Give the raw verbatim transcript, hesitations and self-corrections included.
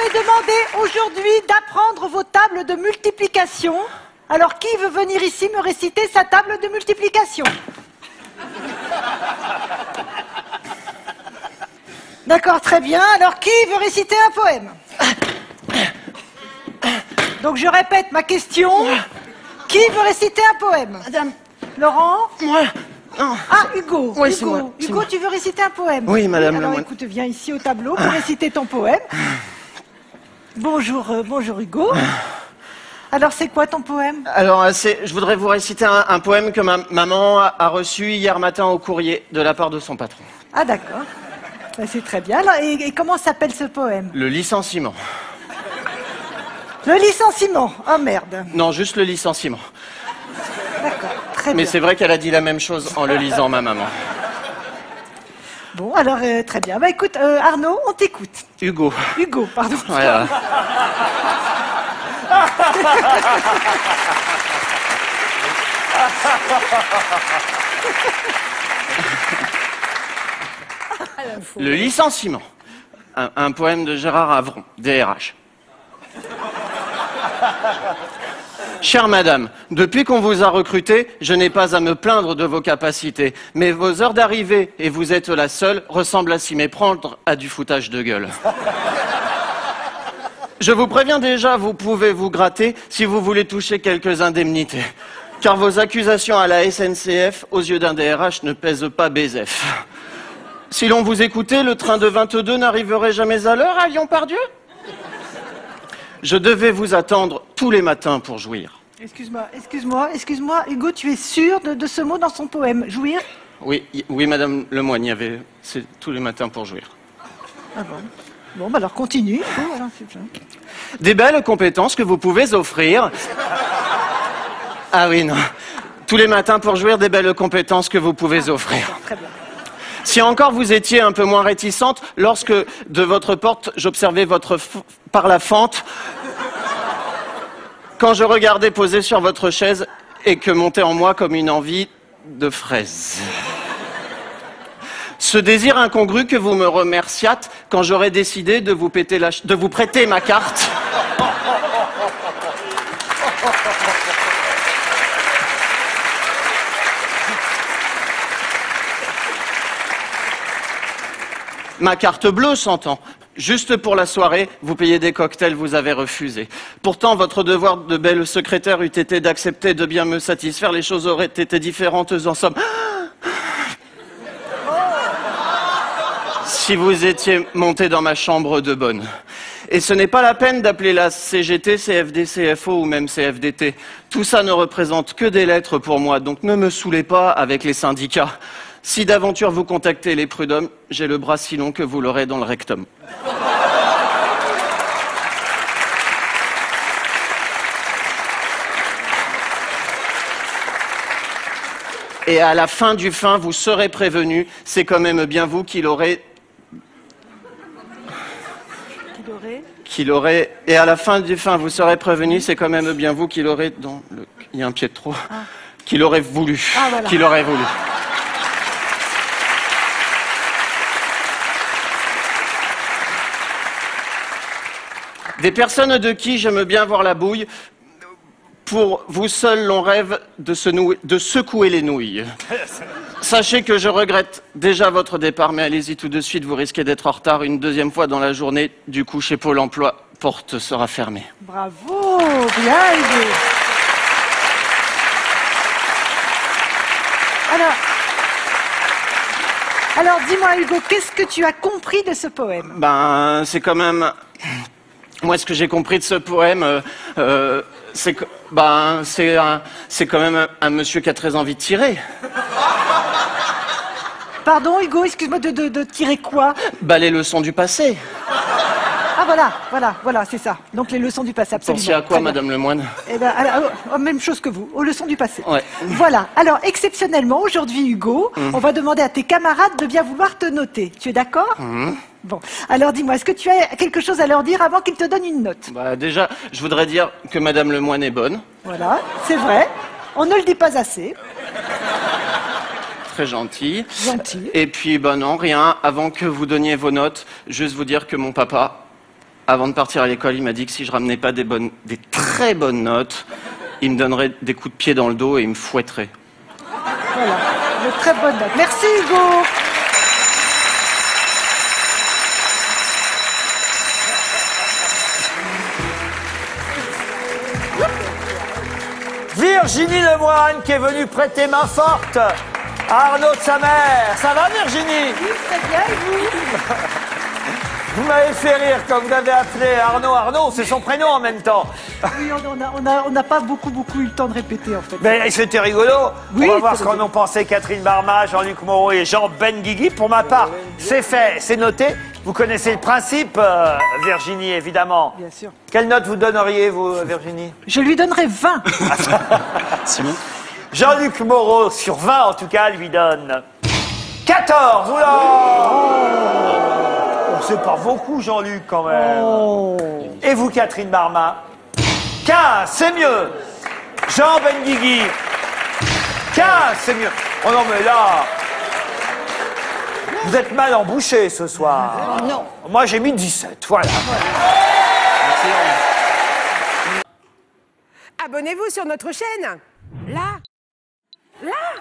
est demandé aujourd'hui d'apprendre vos tables de multiplication. Alors, qui veut venir ici me réciter sa table de multiplication? D'accord, très bien. Alors, qui veut réciter un poème? Donc, je répète ma question. Qui veut réciter un poème? Madame. Laurent? Moi. Non. Ah, Hugo. Oui, Hugo, c'est moi, c'est Hugo moi. tu veux réciter un poème? Oui, madame. Alors, le écoute, viens ici au tableau pour réciter ton poème. Bonjour, euh, bonjour Hugo. Alors, c'est quoi ton poème? Alors, euh, c'est, je voudrais vous réciter un, un poème que ma maman a, a reçu hier matin au courrier de la part de son patron. Ah, d'accord. Ben, c'est très bien. Alors, et, et comment s'appelle ce poème? Le licenciement. Le licenciement. Oh merde. Non, juste le licenciement. D'accord, très Mais bien. c'est vrai qu'elle a dit la même chose en le lisant, ma maman. Bon, alors, euh, très bien. Bah écoute, euh, Arnaud, on t'écoute. Hugo. Hugo, pardon. Voilà. Le licenciement. Un, un poème de Gérard Avron, D R H. Chère madame, depuis qu'on vous a recruté, je n'ai pas à me plaindre de vos capacités, mais vos heures d'arrivée, et vous êtes la seule, ressemblent à s'y méprendre à du foutage de gueule. Je vous préviens déjà, vous pouvez vous gratter si vous voulez toucher quelques indemnités. Car vos accusations à la S N C F, aux yeux d'un D R H, ne pèsent pas Bézef. Si l'on vous écoutait, le train de vingt-deux n'arriverait jamais à l'heure à Lyon-Pardieu. Je devais vous attendre tous les matins pour jouir. Excuse-moi, excuse-moi, excuse-moi. Hugo, tu es sûr de, de ce mot dans son poème? Jouir? Oui, y- oui, madame Lemoine, il y avait... C'est tous les matins pour jouir. Ah bon. Bon, bah alors continue. Hugo, alors, c'est bien. Des belles compétences que vous pouvez offrir... Ah oui, non. Tous les matins pour jouir, des belles compétences que vous pouvez offrir. Très bien. Si encore vous étiez un peu moins réticente, lorsque de votre porte j'observais votre f- par la fente, quand je regardais poser sur votre chaise et que montait en moi comme une envie de fraise. Ce désir incongru que vous me remerciâtes quand j'aurais décidé de vous, péter la ch- de vous prêter ma carte. Ma carte bleue, s'entend. Juste pour la soirée, vous payez des cocktails, vous avez refusé. Pourtant, votre devoir de belle secrétaire eût été d'accepter de bien me satisfaire. Les choses auraient été différentes en somme. Si vous étiez monté dans ma chambre de bonne. Et ce n'est pas la peine d'appeler la C G T, C F D, C F O ou même C F D T. Tout ça ne représente que des lettres pour moi, donc ne me saoulez pas avec les syndicats. Si d'aventure vous contactez les prud'hommes, j'ai le bras si long que vous l'aurez dans le rectum. Et à la fin du fin, vous serez prévenu, c'est quand même bien vous qui l'aurez... Qui l'aurait? Qui l'aurez... Et à la fin du fin, vous serez prévenu, c'est quand même bien vous qui l'aurez... Dans le... Il y a un pied de trop. Ah. Qui l'aurait voulu. Ah, voilà. Qui l'aurait voulu. Des personnes de qui j'aime bien voir la bouille, pour vous seul l'on rêve de, se nouer- de secouer les nouilles. Sachez que je regrette déjà votre départ, mais allez-y tout de suite, vous risquez d'être en retard une deuxième fois dans la journée. Du coup, chez Pôle emploi, porte sera fermée. Bravo, bien Hugo. Alors, alors dis-moi Hugo, qu'est-ce que tu as compris de ce poème? Ben, c'est quand même... Moi, ce que j'ai compris de ce poème, euh, euh, c'est que, ben, c'est un- c'est quand même un, un monsieur qui a très envie de tirer. Pardon Hugo, excuse-moi de, de, de tirer quoi? Bah, les leçons du passé. Ah voilà, voilà, voilà, c'est ça. Donc les leçons du passé, absolument. Pensiez à quoi, Très bien. Madame Lemoine? Eh ben, alors, oh, même chose que vous, aux leçons du passé. Ouais. Voilà. Alors, exceptionnellement, aujourd'hui, Hugo, on va demander à tes camarades de bien vouloir te noter. Tu es d'accord? Bon. Alors, dis-moi, est-ce que tu as quelque chose à leur dire avant qu'ils te donnent une note? Bah, déjà, je voudrais dire que Madame Lemoine est bonne. Voilà, c'est vrai. On ne le dit pas assez. Très gentille. Gentil. Et puis, ben non, rien. Avant que vous donniez vos notes, juste vous dire que mon papa Avant de partir à l'école, il m'a dit que si je ramenais pas des bonnes, des très bonnes notes, il me donnerait des coups de pied dans le dos et il me fouetterait. Voilà, de très bonnes notes. Merci Hugo. Virginie Lemoine qui est venue prêter main forte à Arnaud de sa mère. Ça va Virginie? Oui, très bien, et vous? Vous m'avez fait rire quand vous avez appelé Arnaud Arnaud, c'est son prénom en même temps. Oui, on n'a on a, on a pas beaucoup, beaucoup eu le temps de répéter en fait. Mais c'était rigolo. Oui, on va voir ce c'était qu'en ont pensé Catherine Barma, Jean-Luc Moreau et Jean Benguigui. Pour ma part, c'est fait, c'est noté. Vous connaissez le principe, euh, Virginie, évidemment. Bien sûr. Quelle note vous donneriez, vous, Virginie? Je lui donnerai vingt. Simon? Jean-Luc Moreau, sur vingt en tout cas, lui donne quatorze. Oula oh, c'est pas beaucoup, Jean-Luc, quand même. Oh. Et vous, Catherine Barma? quinze, c'est mieux. Jean Benguigui? quinze, c'est mieux. Oh non, mais là... Vous êtes mal embouché ce soir. Non. Moi, j'ai mis dix-sept, voilà. Abonnez-vous sur notre chaîne. Là. Là.